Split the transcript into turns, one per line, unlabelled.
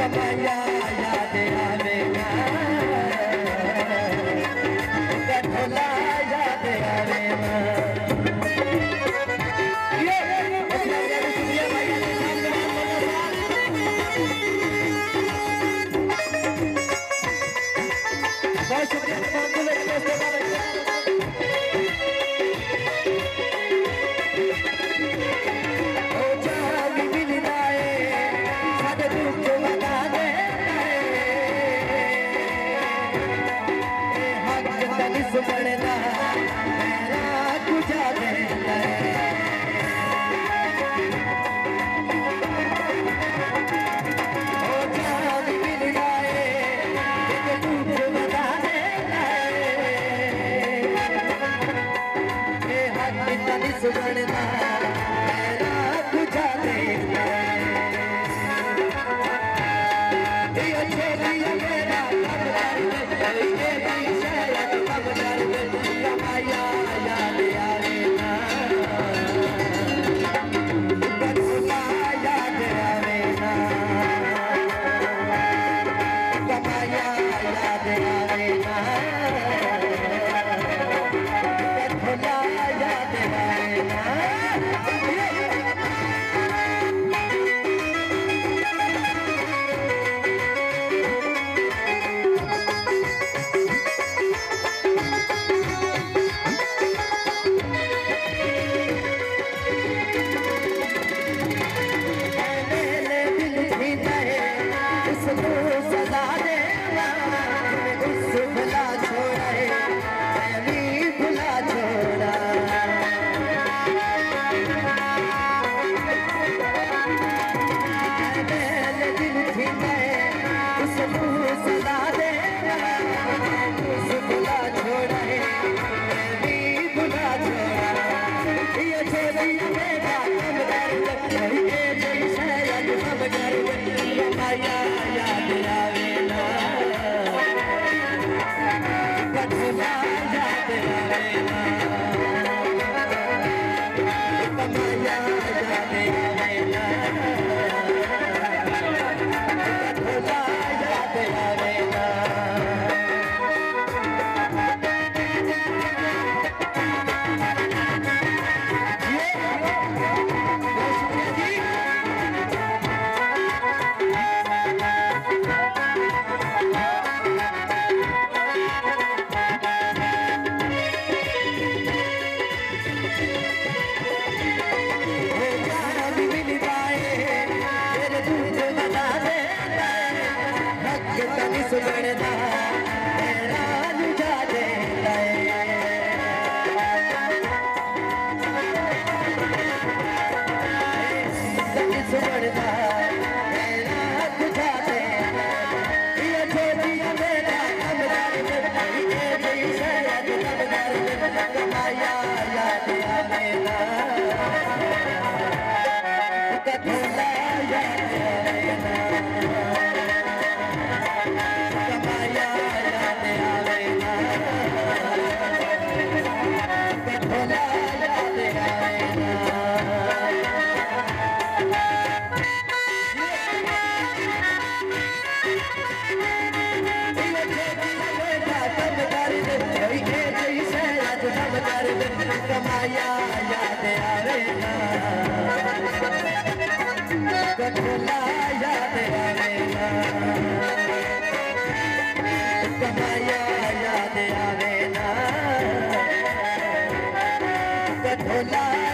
कमाया याद आवे ना, कठोला याद आवे ना। बहुत शुक्रिया सुगणना मेरा बुझा देना ये छोरिया मेरा कमर ये भी शायद कमर कमाया याद आवे ना, कठोला याद आवे ना, कमाया याद आवे ना, कठोला याद आवे ना। सुगणना मेरा लुझा देता है, सुगणना मेरा लुझा देता ये छोरिया मेरा कमर ये शायद कमर कमाया याद आवे ना, कठोला याद आवे ना, कमाया याद आवे ना, कठोला याद आवे ना, कमाया याद आवे ना, कठोला